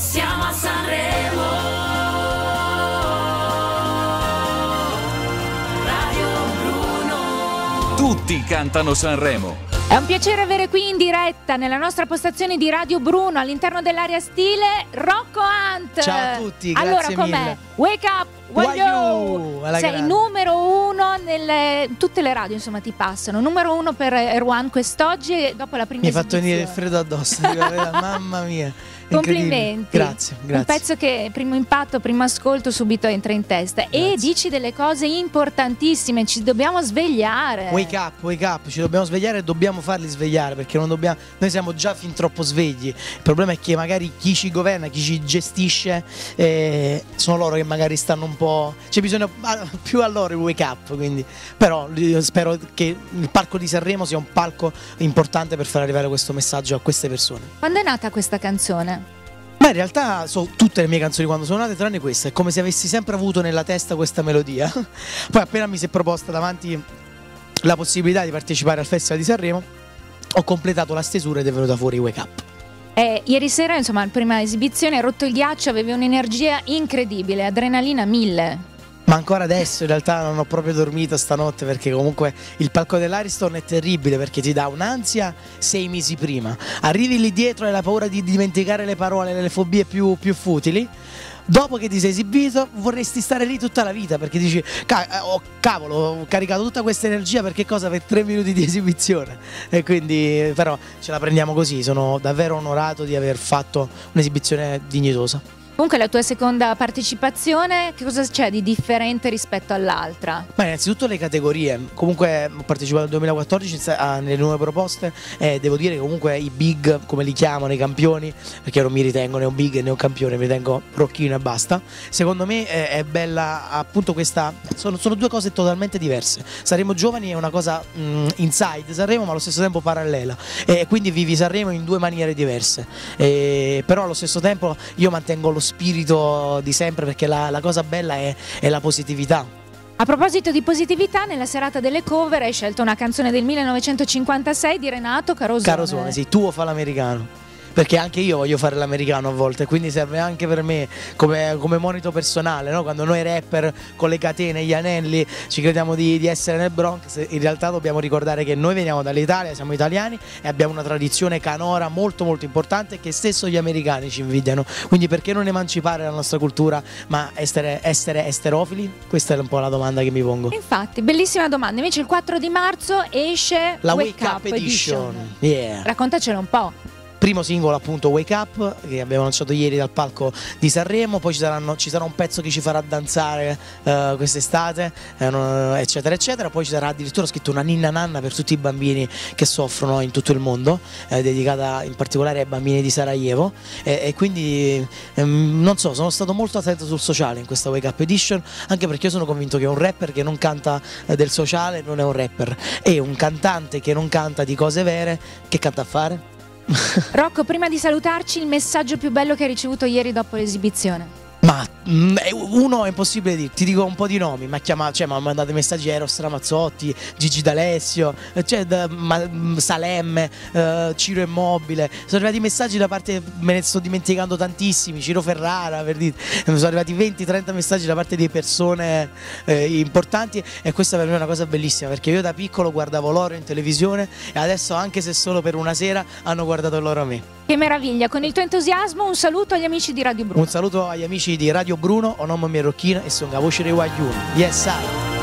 Siamo a Sanremo. Radio Bruno. Tutti cantano Sanremo. È un piacere avere qui in diretta nella nostra postazione di Radio Bruno all'interno dell'area stile Rocco Hunt. Ciao a tutti, grazie allora, com'è? mille. Wake up, Wayo! Alla Sei grande. numero uno tutte le radio, insomma, ti passano. Numero uno per Erwan quest'oggi e dopo la prima Mi hai fatto esibizione. venire il freddo addosso, dico la verità, mamma mia. Complimenti. Grazie, grazie. Un pezzo che primo impatto, primo ascolto subito entra in testa. Grazie. E dici delle cose importantissime, ci dobbiamo svegliare. Wake up, ci dobbiamo svegliare e dobbiamo farli svegliare perché non dobbiamo, noi siamo già fin troppo svegli. Il problema è che magari chi ci governa, chi ci gestisce, sono loro che magari stanno un po'. C'è bisogno più a loro il wake up, quindi. Però io spero che il palco di Sanremo sia un palco importante per far arrivare questo messaggio a queste persone. Quando è nata questa canzone? Ma in realtà tutte le mie canzoni quando sono nate tranne questa, è come se avessi sempre avuto nella testa questa melodia. Poi appena mi si è proposta davanti la possibilità di partecipare al Festival di Sanremo, ho completato la stesura ed è venuta fuori Wake Up. Ieri sera, insomma, prima esibizione, hai rotto il ghiaccio, avevi un'energia incredibile, adrenalina 1000. Ma ancora adesso in realtà non ho proprio dormito stanotte perché comunque il palco dell'Ariston è terribile perché ti dà un'ansia 6 mesi prima. Arrivi lì dietro e hai la paura di dimenticare le parole, le fobie più futili. Dopo che ti sei esibito vorresti stare lì tutta la vita perché dici cavolo, ho caricato tutta questa energia per che cosa? Per 3 minuti di esibizione. E quindi però ce la prendiamo così, sono davvero onorato di aver fatto un'esibizione dignitosa. Comunque la tua seconda partecipazione, che cosa c'è di differente rispetto all'altra? Ma innanzitutto le categorie, comunque ho partecipato nel 2014 nelle nuove proposte e devo dire che comunque i big, come li chiamano, i campioni, perché io non mi ritengo né un big né un campione, mi ritengo rocchino e basta. Secondo me è bella appunto questa, sono due cose totalmente diverse. Sanremo Giovani è una cosa inside Sanremo ma allo stesso tempo parallela e quindi vivi Sanremo in due maniere diverse, però allo stesso tempo io mantengo lo spirito di sempre perché la cosa bella è la positività. A proposito di positività, nella serata delle cover hai scelto una canzone del 1956 di Renato Carosone. Carosone, sì, tuo fa l'americano. Perché anche io voglio fare l'americano a volte, quindi serve anche per me come monito personale, no? Quando noi rapper con le catene, gli anelli ci crediamo di essere nel Bronx, in realtà dobbiamo ricordare che noi veniamo dall'Italia, siamo italiani e abbiamo una tradizione canora molto molto importante che stesso gli americani ci invidiano, quindi perché non emancipare la nostra cultura ma essere esterofili? Questa è un po' la domanda che mi pongo. Infatti, bellissima domanda. Invece il 4 di marzo esce la Wake Up Edition. Yeah. Raccontacelo un po'. Primo singolo appunto Wake Up che abbiamo lanciato ieri dal palco di Sanremo, poi ci sarà un pezzo che ci farà danzare quest'estate, eccetera eccetera, poi ci sarà addirittura scritto una ninna nanna per tutti i bambini che soffrono in tutto il mondo, dedicata in particolare ai bambini di Sarajevo e quindi non so, sono stato molto attento sul sociale in questa Wake Up Edition, anche perché io sono convinto che un rapper che non canta del sociale non è un rapper, e un cantante che non canta di cose vere che canta a fare? Rocco, prima di salutarci, il messaggio più bello che hai ricevuto ieri dopo l'esibizione? Ma uno è impossibile dire, ti dico un po' di nomi, mi hanno mandato messaggi Eros Ramazzotti, Gigi D'Alessio, Salemme, Ciro Immobile, sono arrivati messaggi da parte, me ne sto dimenticando tantissimi, Ciro Ferrara, per dire, sono arrivati 20-30 messaggi da parte di persone importanti e questa per me è una cosa bellissima perché io da piccolo guardavo loro in televisione e adesso anche se solo per una sera hanno guardato loro a me. Che meraviglia, con il tuo entusiasmo un saluto agli amici di Radio Bruno. Un saluto agli amici di Radio Bruno, o nome mio Rocchino e sono la voce dei Guaglioni. Yes, I.